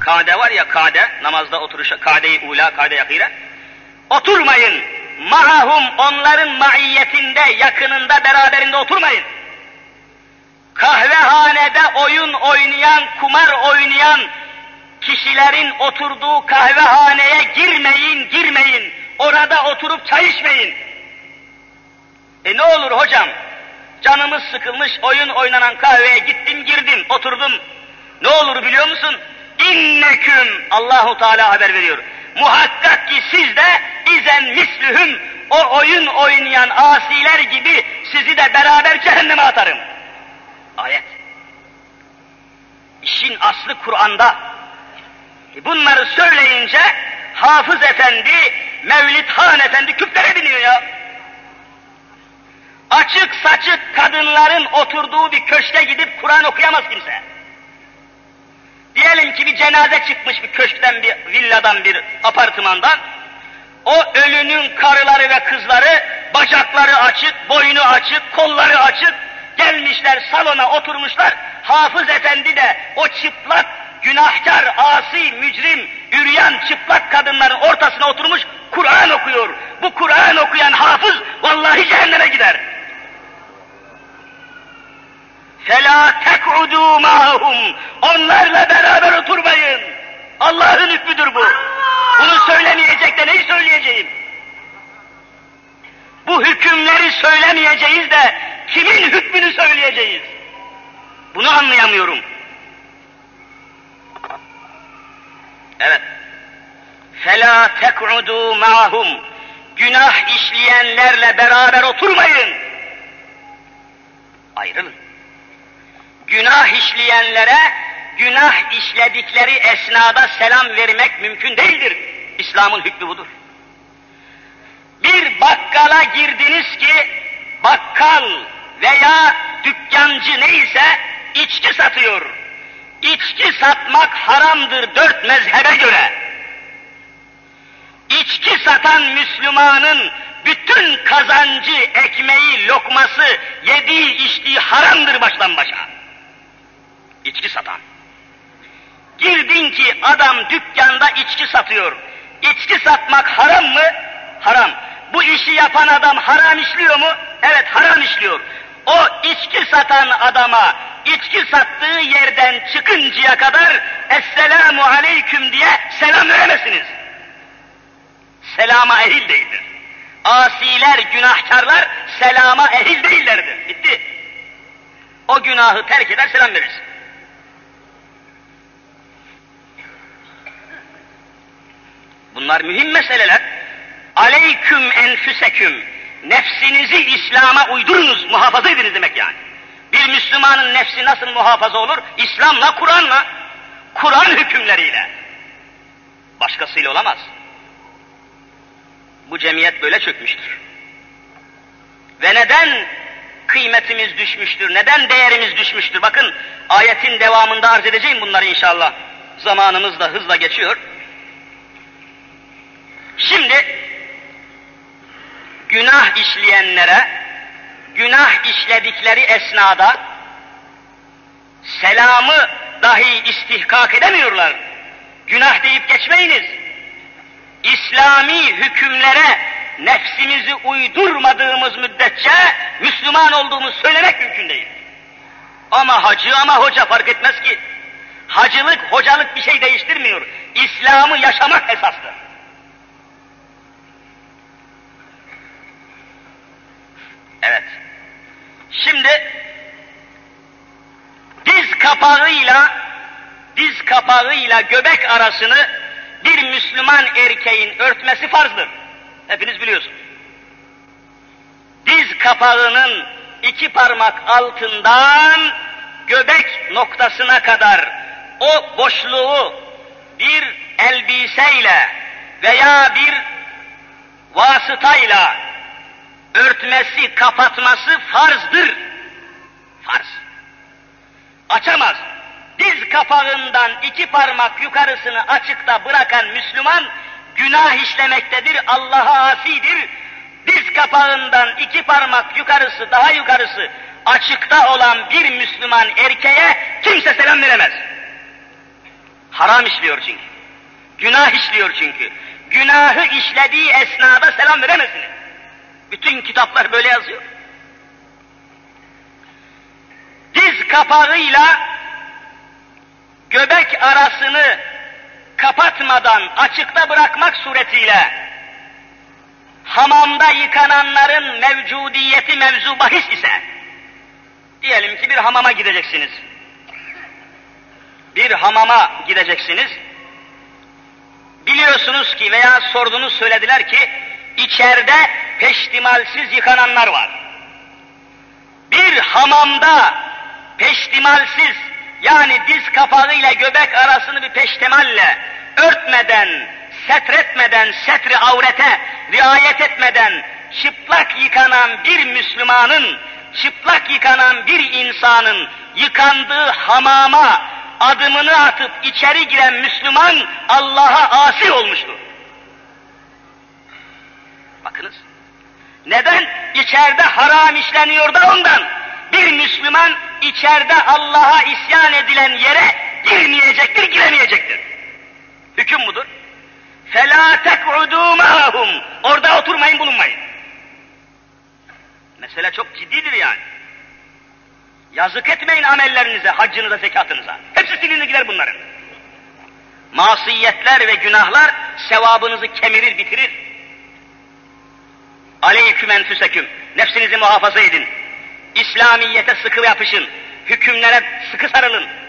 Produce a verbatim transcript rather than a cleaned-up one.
Kade var ya, kade, namazda oturuşa, kade-i ula, kade-i akire. Oturmayın. Ma'ahum, onların maiyetinde, yakınında, beraberinde oturmayın. Kahvehanede oyun oynayan, kumar oynayan kişilerin oturduğu kahvehaneye girmeyin, girmeyin. Orada oturup çay içmeyin. E ne olur hocam? Canımız sıkılmış, oyun oynanan kahveye gittim, girdim, oturdum. Ne olur biliyor musun? İnneküm, Allahu Teala haber veriyor. Muhakkak ki siz de izen mislühüm, o oyun oynayan asiler gibi sizi de beraber cehenneme atarım. Ayet. İşin aslı Kur'an'da. E bunları söyleyince Hafız Efendi, Mevlid Han Efendi küplere biniyor ya. Açık saçık kadınların oturduğu bir köşke gidip Kur'an okuyamaz kimse. Diyelim ki bir cenaze çıkmış bir köşkten, bir villadan, bir apartmandan. O ölünün karıları ve kızları bacakları açık, boynu açık, kolları açık gelmişler salona oturmuşlar. Hafız Efendi de o çıplak, günahkar, asi, mücrim, üryan çıplak kadınların ortasına oturmuş Kur'an okuyor. Bu Kur'an okuyan hafız vallahi cehenneme gider. فَلَا تَقْعُدُوا مَعَهُمْ onlarla beraber oturmayın. Allah'ın hükmüdür bu. Bunu söylemeyecek de neyi söyleyeceğim? Bu hükümleri söylemeyeceğiz de kimin hükmünü söyleyeceğiz? Bunu anlayamıyorum. Evet. فَلَا تَقْعُدُوا مَعَهُمْ günah işleyenlerle beraber oturmayın. Ayrılın. Günah işleyenlere, günah işledikleri esnada selam vermek mümkün değildir. İslam'ın hükmü budur. Bir bakkala girdiniz ki, bakkal veya dükkancı neyse içki satıyor. İçki satmak haramdır dört mezhebe göre. İçki satan Müslümanın bütün kazancı, ekmeği, lokması, yediği, içtiği haramdır baştan başa. İçki satan. Girdin ki adam dükkanda içki satıyor. İçki satmak haram mı? Haram. Bu işi yapan adam haram işliyor mu? Evet, haram işliyor. O içki satan adama içki sattığı yerden çıkıncaya kadar Esselamu Aleyküm diye selam veremezsiniz. Selama ehil değildir. Asiler, günahkarlar selama ehil değillerdir. Bitti. O günahı terk eder, selam verirsin. Bunlar mühim meseleler. Aleyküm enfüseküm. Nefsinizi İslam'a uydurunuz, muhafaza ediniz demek yani. Bir Müslümanın nefsi nasıl muhafaza olur? İslam'la, Kur'an'la, Kur'an hükümleriyle. Başkasıyla olamaz. Bu cemiyet böyle çökmüştür. Ve neden kıymetimiz düşmüştür, neden değerimiz düşmüştür? Bakın ayetin devamında arz edeceğim bunları inşallah. Zamanımız da hızla geçiyor. Şimdi günah işleyenlere, günah işledikleri esnada selamı dahi istihkak edemiyorlar. Günah deyip geçmeyiniz. İslami hükümlere nefsimizi uydurmadığımız müddetçe Müslüman olduğumuz söylemek mümkün değil. Ama hacı ama hoca fark etmez ki. Hacılık, hocalık bir şey değiştirmiyor. İslam'ı yaşamak esastır. Evet. Şimdi diz kapağıyla diz kapağıyla göbek arasını bir Müslüman erkeğin örtmesi farzdır. Hepiniz biliyorsunuz. Diz kapağının iki parmak altından göbek noktasına kadar o boşluğu bir elbiseyle veya bir vasıtayla örtmesi, kapatması farzdır. Farz. Açamaz. Diz kapağından iki parmak yukarısını açıkta bırakan Müslüman günah işlemektedir, Allah'a asidir. Diz kapağından iki parmak yukarısı, daha yukarısı açıkta olan bir Müslüman erkeğe kimse selam veremez. Haram işliyor çünkü. Günah işliyor çünkü. Günahı işlediği esnada selam veremezsiniz. Bütün kitaplar böyle yazıyor. Diz kapağıyla göbek arasını kapatmadan açıkta bırakmak suretiyle hamamda yıkananların mevcudiyeti mevzu bahis ise, diyelim ki bir hamama gideceksiniz. Bir hamama gideceksiniz. Biliyorsunuz ki veya sordunuz, söylediler ki içeride peştimalsiz yıkananlar var. Bir hamamda peştimalsiz, yani diz kapağıyla göbek arasını bir peştemalle örtmeden, setretmeden, setri avrete riayet etmeden çıplak yıkanan bir Müslümanın, çıplak yıkanan bir insanın yıkandığı hamama adımını atıp içeri giren Müslüman Allah'a asi olmuştur. Bakınız. Neden? İçeride haram işleniyor da ondan. Bir Müslüman içeride Allah'a isyan edilen yere girmeyecektir, giremeyecektir. Hüküm budur. فَلَا تَقْعُدُوا مَعَهُمْ Orada oturmayın, bulunmayın. Mesele çok ciddidir yani. Yazık etmeyin amellerinize, haccınıza, zekatınıza. Hepsi silinir gider bunların. Masiyetler ve günahlar sevabınızı kemirir, bitirir. Aleyküm enfüseküm. Nefsinizi muhafaza edin. İslamiyete sıkı yapışın. Hükümlere sıkı sarılın.